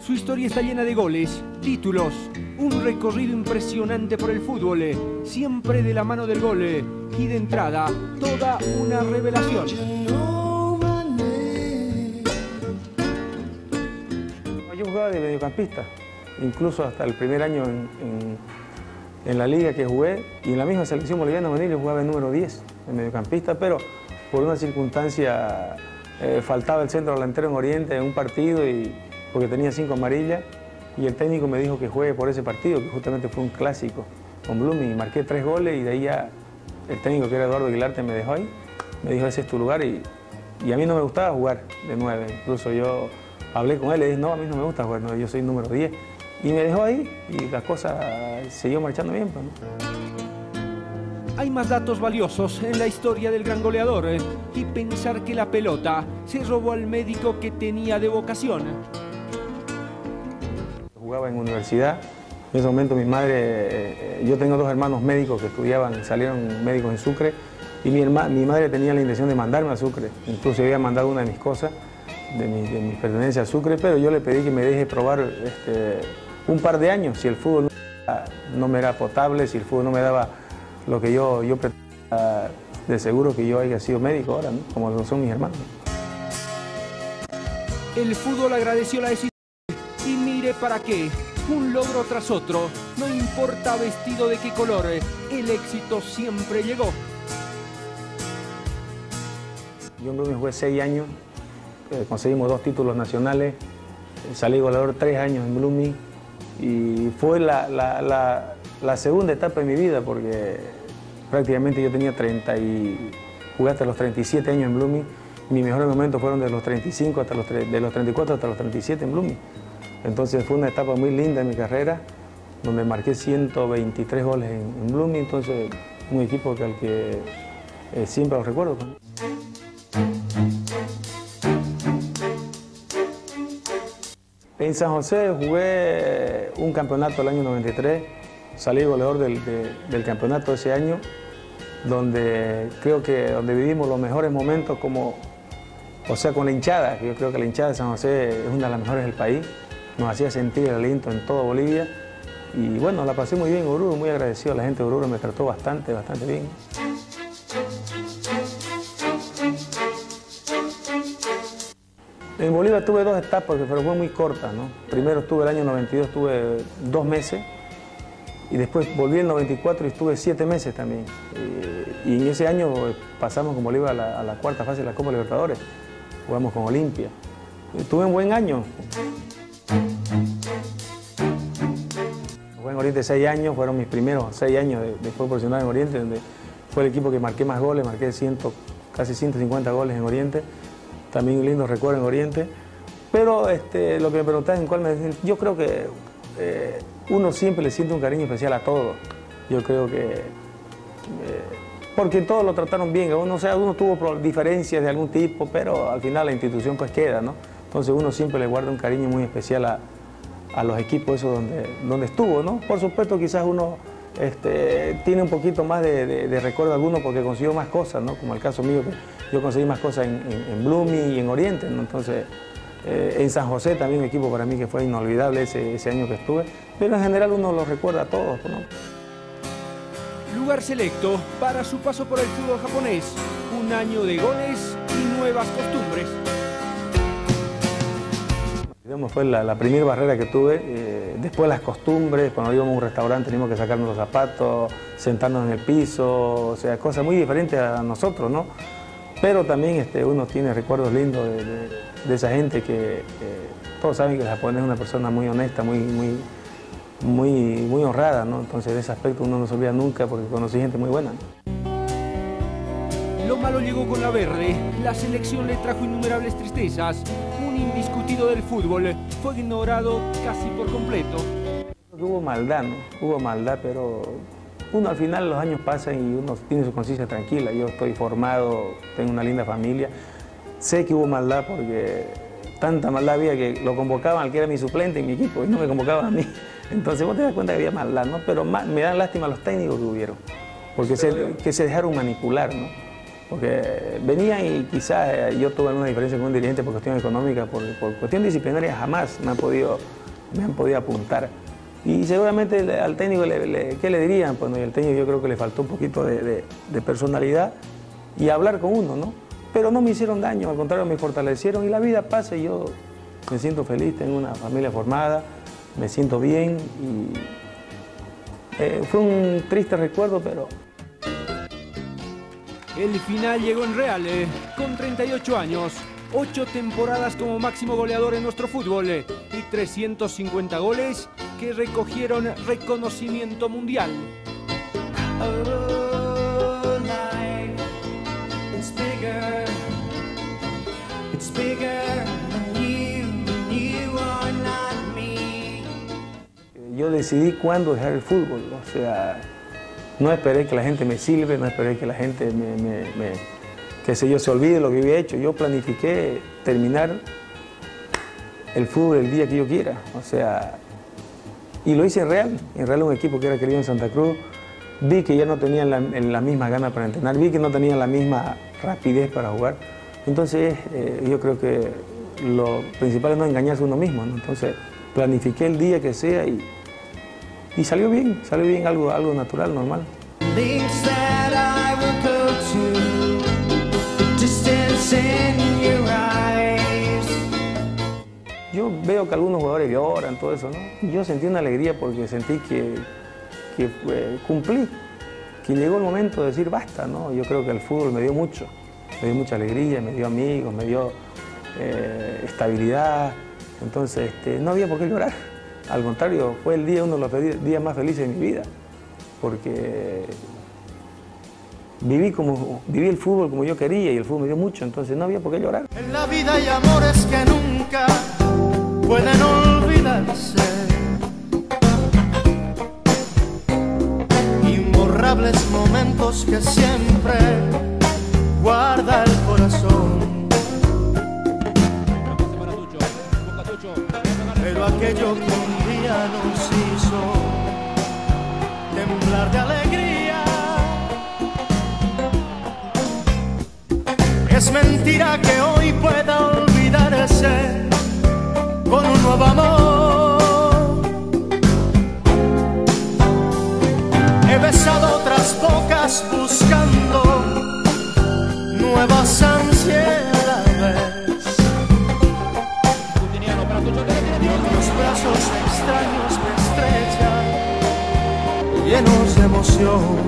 Su historia está llena de goles, títulos, un recorrido impresionante por el fútbol, siempre de la mano del gol y de entrada, toda una revelación. Yo jugaba de mediocampista, incluso hasta el primer año en la liga que jugué, y en la misma selección boliviana juvenil yo jugaba el número 10, de mediocampista, pero por una circunstancia faltaba el centro delantero en Oriente en un partido porque tenía 5 amarillas, y el técnico me dijo que juegue por ese partido, que justamente fue un clásico con Blooming, y marqué 3 goles, y de ahí ya el técnico, que era Eduardo Aguilarte, me dejó ahí, me dijo ese es tu lugar, y a mí no me gustaba jugar de 9, incluso yo hablé con él y le dije no, a mí no me gusta jugar 9, yo soy número 10, y me dejó ahí, y la cosa siguió marchando bien, pues, ¿no? Hay más datos valiosos en la historia del gran goleador y pensar que la pelota se robó al médico que tenía de vocación. Jugaba en universidad, en ese momento mi madre, yo tengo 2 hermanos médicos que estudiaban, salieron médicos en Sucre, y mi madre tenía la intención de mandarme a Sucre, incluso había mandado una de mis cosas, de mis pertenencias a Sucre, pero yo le pedí que me deje probar un par de años, si el fútbol no me era potable, si el fútbol no me daba lo que yo pretendía, de seguro que yo haya sido médico ahora, ¿no? Como lo son mis hermanos. El fútbol agradeció la decisión y mire para qué, un logro tras otro, no importa vestido de qué color, el éxito siempre llegó. Yo en Blooming jugué 6 años, conseguimos 2 títulos nacionales, salí goleador 3 años en Blooming, y fue la segunda etapa de mi vida, porque prácticamente yo tenía jugué hasta los 37 años en Blooming. Mis mejores momentos fueron de los 35 de los 34 hasta los 37 en Blooming. Entonces fue una etapa muy linda en mi carrera, donde marqué 123 goles en Blooming, entonces un equipo al que siempre lo recuerdo. En San José jugué un campeonato el año 93, salí goleador del campeonato ese año, donde creo que vivimos los mejores momentos con la hinchada, que yo creo que la hinchada de San José es una de las mejores del país, nos hacía sentir el aliento en toda Bolivia, y bueno, la pasé muy bien en Oruro, muy agradecido, la gente de Oruro me trató bastante bien. En Bolivia tuve 2 etapas, pero fue muy cortas, ¿no? Primero estuve el año 92, estuve 2 meses, y después volví el 94 y estuve 7 meses también. Y en ese año pasamos con Bolivia a la 4ª fase de la Copa Libertadores, jugamos con Olimpia. Tuve un buen año. Jugué en Oriente 6 años, fueron mis primeros 6 años de fútbol profesional en Oriente, donde fue el equipo que marqué más goles, marqué casi 150 goles en Oriente. También un lindo recuerdo en Oriente, pero lo que me preguntabas en cuál me decían, yo creo que uno siempre le siente un cariño especial a todos. Yo creo que, porque todos lo trataron bien, uno tuvo diferencias de algún tipo, pero al final la institución pues queda, ¿no? Entonces uno siempre le guarda un cariño muy especial a los equipos esos donde estuvo, ¿no? Por supuesto quizás uno tiene un poquito más de recuerdo alguno porque consiguió más cosas, ¿no? Como el caso mío, que yo conseguí más cosas en Blooming y en Oriente, ¿no? Entonces, en San José también un equipo para mí que fue inolvidable ese año que estuve, pero en general uno lo recuerda a todos, ¿no? Lugar selecto para su paso por el fútbol japonés, un año de goles y nuevas costumbres. Digamos, fue la primera barrera que tuve, después las costumbres, cuando íbamos a un restaurante teníamos que sacarnos los zapatos, sentarnos en el piso, o sea, cosas muy diferentes a nosotros, ¿no? Pero también uno tiene recuerdos lindos de esa gente que todos saben que el japonés es una persona muy honesta, muy honrada, ¿no? Entonces de ese aspecto uno no se olvida nunca porque conocí gente muy buena, ¿no? Lo malo llegó con la verde, la selección le trajo innumerables tristezas, un indiscutido del fútbol fue ignorado casi por completo. Hubo maldad, ¿no? Hubo maldad, pero uno al final los años pasan y uno tiene su conciencia tranquila. Yo estoy formado, tengo una linda familia, sé que hubo maldad porque tanta maldad había que lo convocaban al que era mi suplente en mi equipo y no me convocaban a mí. Entonces vos te das cuenta que había maldad, ¿no? Pero me dan lástima los técnicos que hubieron, porque se dejaron manipular, ¿no? Porque venían y quizás yo tuve alguna diferencia con un dirigente por cuestión económica, por cuestión disciplinaria jamás me han podido apuntar. Y seguramente al técnico, ¿qué le dirían? Pues no, y al técnico yo creo que le faltó un poquito de personalidad y hablar con uno, ¿no? Pero no me hicieron daño, al contrario me fortalecieron y la vida pasa y yo me siento feliz, tengo una familia formada, me siento bien y fue un triste recuerdo, pero... El final llegó en Real, con 38 años, 8 temporadas como máximo goleador en nuestro fútbol y 350 goles que recogieron reconocimiento mundial. Oh, life, it's bigger than you are not me. Yo decidí cuándo dejar el fútbol, o sea, no esperé que la gente me silbe, no esperé que la gente qué sé yo, se olvide de lo que había hecho. Yo planifiqué terminar el fútbol el día que yo quiera, o sea, y lo hice en Real un equipo que era querido en Santa Cruz. Vi que ya no tenían la misma gana para entrenar, vi que no tenían la misma rapidez para jugar. Entonces, yo creo que lo principal es no engañarse a uno mismo, ¿no? Entonces, planifiqué el día que sea y salió bien algo natural, normal. Yo veo que algunos jugadores lloran, todo eso, ¿no? Yo sentí una alegría porque sentí que cumplí, que llegó el momento de decir basta, ¿no? Yo creo que el fútbol me dio mucha alegría, me dio amigos, me dio estabilidad, entonces no había por qué llorar. Al contrario, fue uno de los días más felices de mi vida, porque viví el fútbol como yo quería y el fútbol me dio mucho, entonces no había por qué llorar. En la vida hay amores que nunca pueden olvidarse, imborrables momentos que siempre guarda el corazón. Pero aquello que un día nos hizo temblar de alegría es mentira que hoy pueda olvidarse con un nuevo amor. He besado otras bocas buscando nuevas ansiedades. Los brazos extraños me estrechan, llenos de emoción.